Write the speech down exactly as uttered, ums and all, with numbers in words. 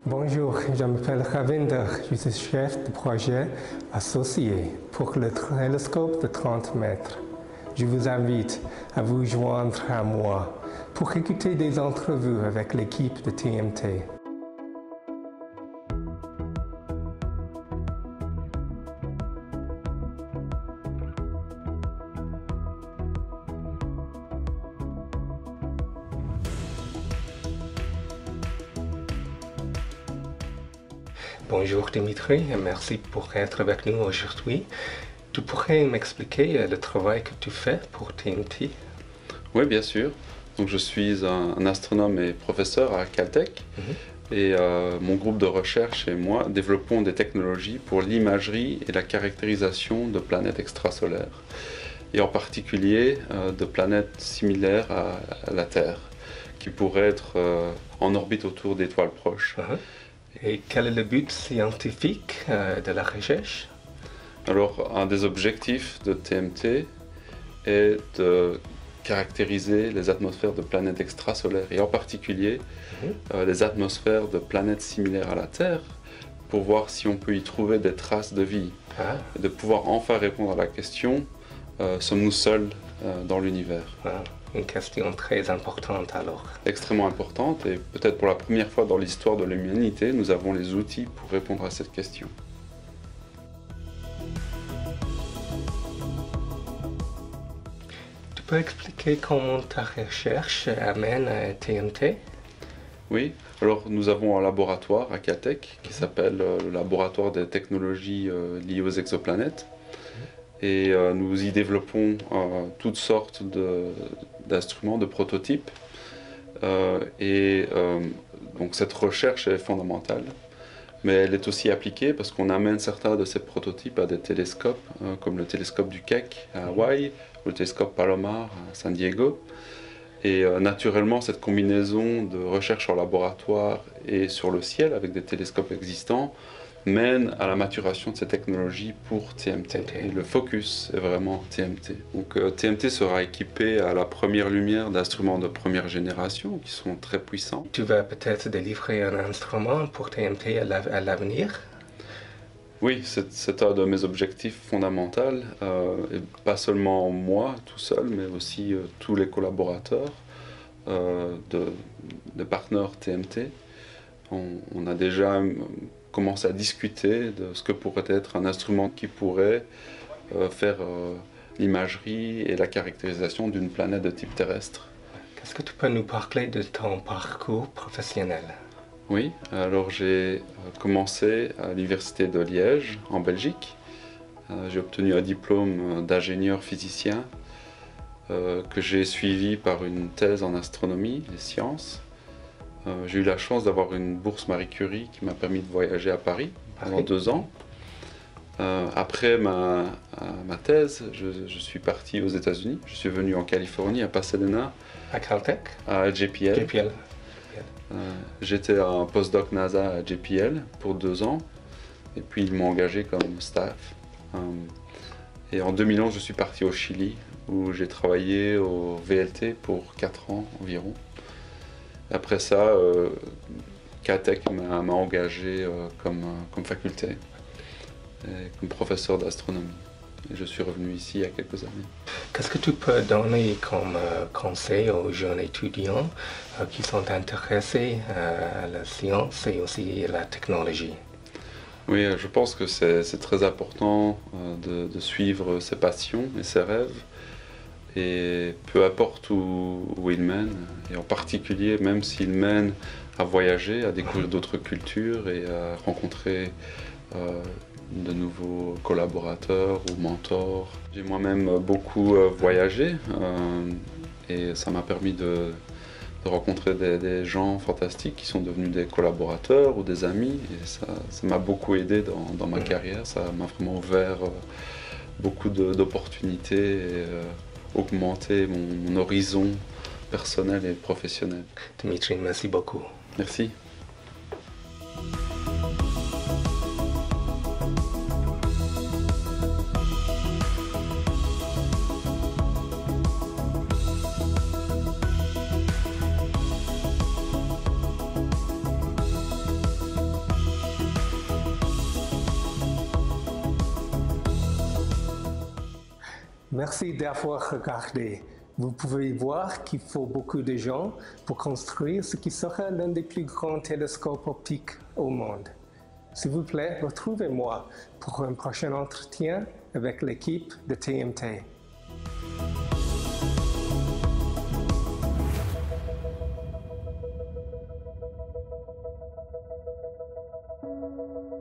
Bonjour, je m'appelle Ravinder, je suis chef de projet associé pour le télescope de trente mètres. Je vous invite à vous joindre à moi pour écouter des entrevues avec l'équipe de T M T. Bonjour Dimitri, merci pour être avec nous aujourd'hui. Tu pourrais m'expliquer le travail que tu fais pour T M T? Oui, bien sûr. Donc, je suis un, un astronome et professeur à Caltech. Mm-hmm. Et euh, mon groupe de recherche et moi développons des technologies pour l'imagerie et la caractérisation de planètes extrasolaires. Et en particulier euh, de planètes similaires à, à la Terre, qui pourraient être euh, en orbite autour d'étoiles proches. Uh-huh. Et quel est le but scientifique euh, de la recherche? Alors, un des objectifs de T M T est de caractériser les atmosphères de planètes extrasolaires, et en particulier mmh. euh, les atmosphères de planètes similaires à la Terre, pour voir si on peut y trouver des traces de vie. Ah. Et de pouvoir enfin répondre à la question, euh, sommes-nous seuls euh, dans l'univers? Ah. Une question très importante alors. Extrêmement importante, et peut-être pour la première fois dans l'histoire de l'humanité, nous avons les outils pour répondre à cette question. Tu peux expliquer comment ta recherche amène à T M T? Oui, alors nous avons un laboratoire à Caltech qui s'appelle le laboratoire des technologies liées aux exoplanètes. Et euh, nous y développons euh, toutes sortes d'instruments, de, de prototypes. Euh, et euh, donc cette recherche est fondamentale, mais elle est aussi appliquée parce qu'on amène certains de ces prototypes à des télescopes, euh, comme le télescope du Keck à Hawaï, ou le télescope Palomar à San Diego. Et euh, naturellement, cette combinaison de recherche en laboratoire et sur le ciel avec des télescopes existants mène à la maturation de ces technologies pour T M T. Et le focus est vraiment T M T. Donc euh, T M T sera équipé à la première lumière d'instruments de première génération qui sont très puissants. Tu vas peut-être délivrer un instrument pour T M T à l'avenir? Oui, c'est un de mes objectifs fondamentaux, euh, et pas seulement moi tout seul, mais aussi euh, tous les collaborateurs euh, de, de partenaires T M T. On, on a déjà commencé à discuter de ce que pourrait être un instrument qui pourrait euh, faire euh, l'imagerie et la caractérisation d'une planète de type terrestre. Qu'est-ce que tu peux nous parler de ton parcours professionnel? Oui, alors j'ai commencé à l'université de Liège, en Belgique. Euh, j'ai obtenu un diplôme d'ingénieur physicien euh, que j'ai suivi par une thèse en astronomie et sciences. Euh, j'ai eu la chance d'avoir une bourse Marie Curie qui m'a permis de voyager à Paris pendant deux ans. Euh, après ma, ma thèse, je, je suis parti aux États-Unis. Je suis venu en Californie, à Pasadena. À Caltech? À J P L. J P L. Euh, J'étais un postdoc NASA à J P L pour deux ans. Et puis ils m'ont engagé comme staff. Euh, et en deux mille onze, je suis parti au Chili, où j'ai travaillé au V L T pour quatre ans environ. Après ça, euh, Caltech m'a engagé euh, comme, comme faculté, et comme professeur d'astronomie. Et je suis revenu ici il y a quelques années. Qu'est-ce que tu peux donner comme euh, conseil aux jeunes étudiants euh, qui sont intéressés euh, à la science et aussi à la technologie? Oui, je pense que c'est très important euh, de, de suivre ses passions et ses rêves. Et peu importe où, où il mène, et en particulier même s'il mène à voyager, à découvrir d'autres cultures et à rencontrer euh, de nouveaux collaborateurs ou mentors. J'ai moi-même beaucoup euh, voyagé euh, et ça m'a permis de, de rencontrer des, des gens fantastiques qui sont devenus des collaborateurs ou des amis, et ça m'a beaucoup aidé dans, dans ma carrière. Ça m'a vraiment ouvert euh, beaucoup d'opportunités et euh, augmenter mon, mon horizon personnel et professionnel. Dimitri, merci beaucoup. Merci. Merci d'avoir regardé. Vous pouvez voir qu'il faut beaucoup de gens pour construire ce qui sera l'un des plus grands télescopes optiques au monde. S'il vous plaît, retrouvez-moi pour un prochain entretien avec l'équipe de T M T. Thank you.